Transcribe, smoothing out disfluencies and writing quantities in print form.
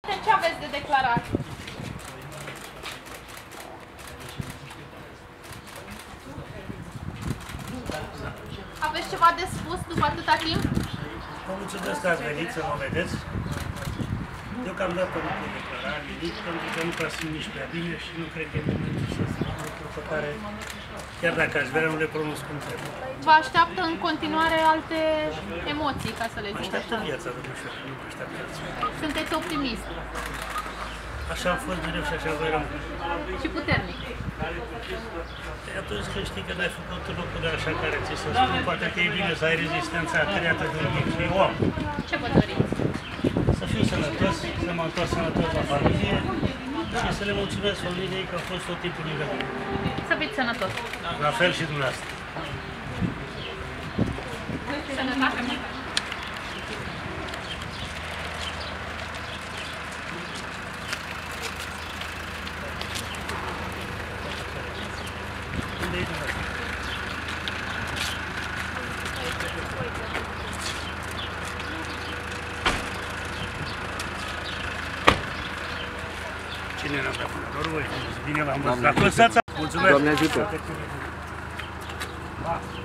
Ce aveți de declarat? Aveți ceva de spus după atâta timp? Vă mulțumesc că ați venit să mă vedeți. Deocamdată nu pot declara nimic, pentru că nu prea simt nici prea bine și nu cred că e momentul să spun lucruri pe care, chiar dacă aș vrea, nu le pronunț cum trebuie. Vă așteaptă în continuare alte emoții, ca să le zic Așteaptă așa. viața, domnișoară, nu mă așteaptă viața. Sunteți optimist Așa am fost mereu și așa voi rămâne. și puternic. Atunci când știi că n-ai făcut lucruri așa care ți se spun, poate că e bine să ai rezistența creată de un timp și eu am. Ce vă doriți? Să fiu sănătos, să mă întorc sănătos la familie și să le mulțumesc familiei că a fost tot timpul lângă mine. Să fiți sănătos. La fel și dumneavoastră. Sănătate multă. Unde e dumneavoastră? Cine n-a dat până la urmă? Bine v-am văzut. Mulțumesc! Doamne ajută!